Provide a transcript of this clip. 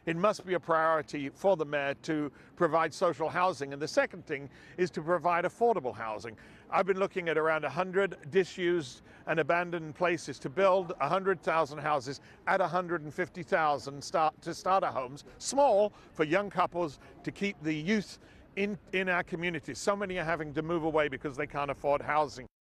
it must be a priority for the mayor to provide social housing. And the second thing is to provide affordable housing. I've been looking at around 100 disused and abandoned places to build 100,000 houses at 150,000 starter homes, small, for young couples to keep the youth in our communities. So many are having to move away because they can't afford housing.